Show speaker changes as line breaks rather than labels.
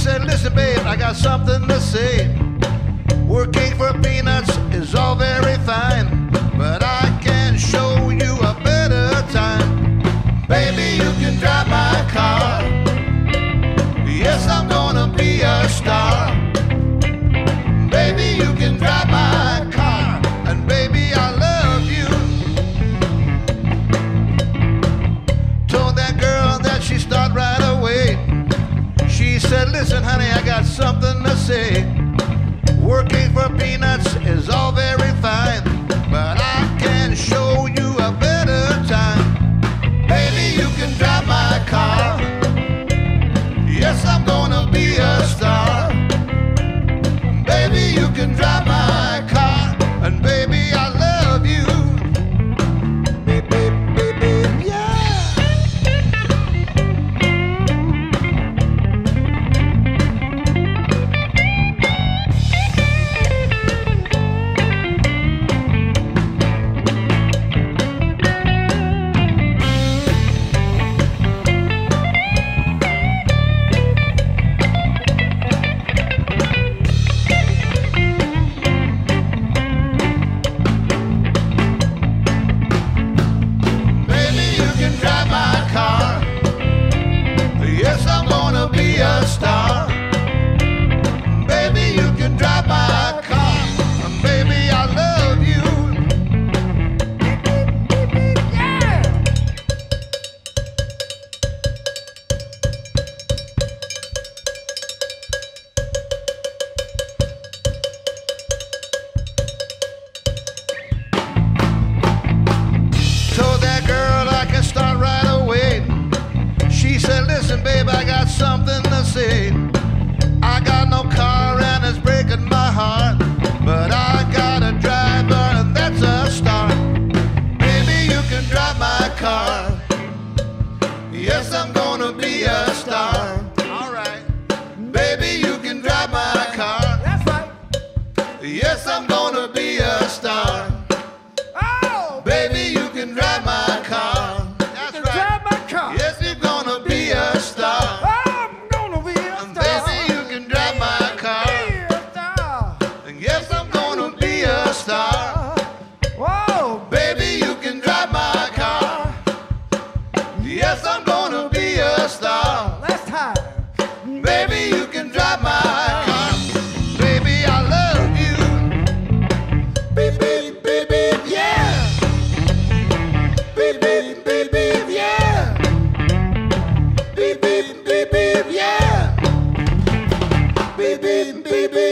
said, listen, babe, I got something to say. Working for peanuts is all very fine, but I can show you a better time. Baby, you can drive my car. Yes, I'm gonna be a star. Baby, you can drive my car, and baby, I love you. Told that girl that she start right away. She said, listen, honey, I got something to say. Working for peanuts is all very fine, but I can show you a better time. Baby, you can drive my car. Yes, I'm gonna be a star. Baby, you can drive my car, and baby, I love you. Beep, beep, beep, beep, yeah. Yes, I'm gonna be a star. Baby, you can drive my car, and baby, I love you. Beep, beep, beep, beep, yeah. Told that girl I can start right away. She said, listen, babe, I got something to say. I got no car and it's breaking my heart, but I got a driver and that's a start. Baby, you can drive my car. Yes, I'm gonna be a star. All right. Baby, you can drive my car. That's right. Yes, I'm gonna be a star. Oh, baby, you can drive my car. That's right. Drive my car. Yes, you're gonna be a star. I'm gonna be a star. Baby, you can drive my car. Be a star. And yes, I'm gonna be a star. Whoa, baby, you can drive my car. Yes, I'm gonna be a star. Last time. Baby, you can drive my car. Baby, I love you. Beep, beep, beep, beep, yeah. Beep, beep, beep, beep, yeah. Beep, beep, beep, beep, yeah. Beep, beep, beep, beep.